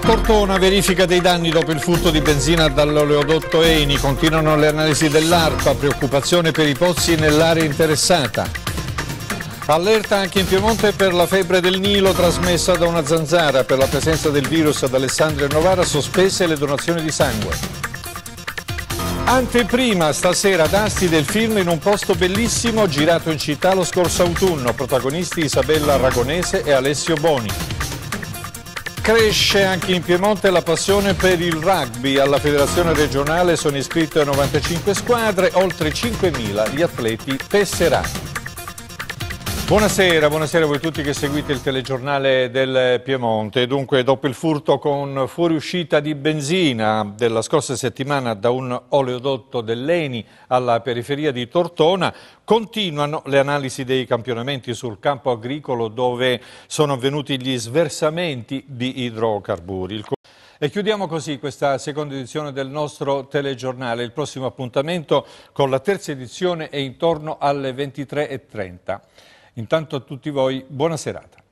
Tortona, verifica dei danni dopo il furto di benzina dall'oleodotto Eni. Continuano le analisi dell'ARPA, preoccupazione per i pozzi nell'area interessata. Allerta anche in Piemonte per la febbre del Nilo trasmessa da una zanzara. Per la presenza del virus ad Alessandria e Novara sospese le donazioni di sangue. Anteprima stasera ad Asti del film In un posto bellissimo, girato in città lo scorso autunno. Protagonisti Isabella Aragonese e Alessio Boni. Cresce anche in Piemonte la passione per il rugby. Alla federazione regionale sono iscritte 95 squadre, oltre 5.000 gli atleti tesserati. Buonasera a voi tutti che seguite il telegiornale del Piemonte. Dunque, dopo il furto con fuoriuscita di benzina della scorsa settimana da un oleodotto dell'Eni alla periferia di Tortona, continuano le analisi dei campionamenti sul campo agricolo dove sono avvenuti gli sversamenti di idrocarburi. E chiudiamo così questa seconda edizione del nostro telegiornale. Il prossimo appuntamento con la terza edizione è intorno alle 23:30. Intanto a tutti voi, buona serata.